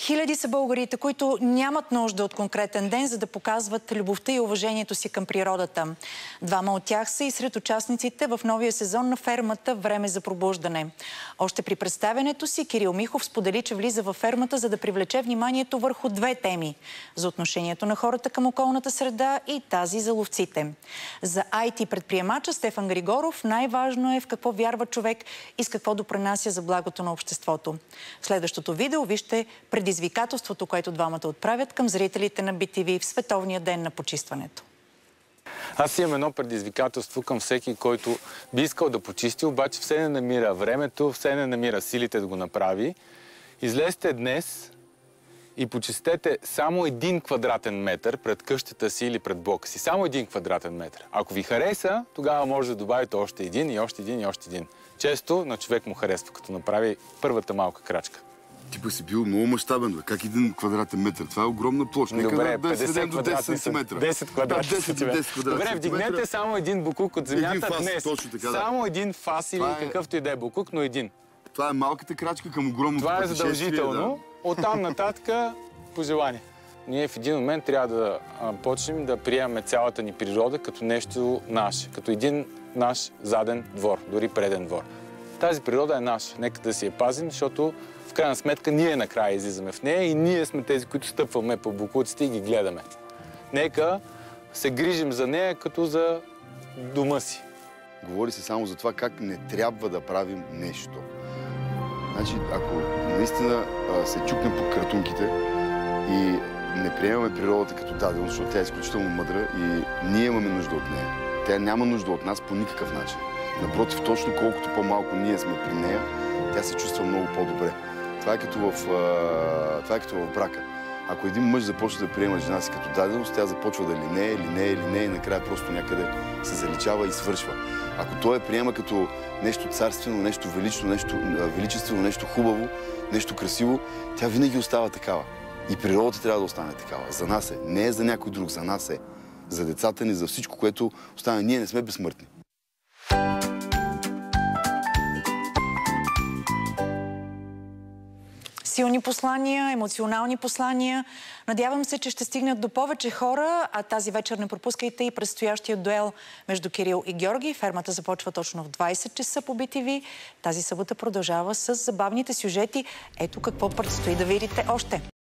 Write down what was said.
Хиляди са българите, които нямат нужда от конкретен ден, за да показват любовта и уважението си към природата. Двама от тях са и сред участниците в новия сезон на фермата "Време за пробуждане". Още при представянето си Кирил Михов сподели, че влиза във фермата, за да привлече вниманието върху две теми – за отношението на хората към околната среда и тази за ловците. За IT предприемача Стефан Григоров най-важно е в какво вярва човек и с какво допринася за благото на обществото. В следващото видео вижте предизвикателството, което двамата отправят към зрителите на BTV в Световния ден на почистването. Аз имам едно предизвикателство към всеки, който би искал да почисти, обаче все не намира времето, все не намира силите да го направи. Излезте днес и почистете само 1 квадратен метър пред къщата си или пред блока си. Само 1 квадратен метър. Ако ви хареса, тогава може да добавите още един и още един и още един. Често на човек му харесва, като направи първата малка крачка. Ти па си бил много мащабен, бе. Как 1 квадратен метър? Това е огромна площ. Добре, 50 квадратни са. 10 квадратни са. Добре, вдигнете само един букук от земята днес. Само един фас или какъвто и да е букук, но един. Това е малката крачка към огромното пътешествие. Това е задължително. Оттам нататък по желание. Ние в един момент трябва да почнем да приемаме цялата ни природа като нещо наше, като един наш заден двор, дори преден двор. Тази природа е наша. Нека да си я пазим, защото в крайна сметка ние накрая излизаме в нея и ние сме тези, които стъпваме по букуците и ги гледаме. Нека се грижим за нея като за дома си. Говори се само за това как не трябва да правим нещо. Значи, ако наистина се чукнем по картунките и не приемаме природата като дадено, защото тя е изключително мъдра и ние имаме нужда от нея. Тя няма нужда от нас по никакъв начин. Напротив, точно колкото по-малко ние сме при нея, тя се чувства много по-добре. Това е като в брака. Ако един мъж започне да приема жена си като даденост, тя започва да линее и накрая просто някъде се заличава и свършва. Ако той я приема като нещо царствено, нещо величествено, нещо хубаво, нещо красиво, тя винаги остава такава. И природата трябва да остане такава. За нас е. Не е за някой друг, за нас е. За децата ни, за всичко, което остане. Ние не сме безсмъртни. Силни послания, емоционални послания. Надявам се, че ще стигнат до повече хора, а тази вечер не пропускайте и предстоящия дуел между Кирил и Георги. Фермата започва точно в 20 часа по BTV. Тази събота продължава с забавните сюжети. Ето какво предстои да видите още.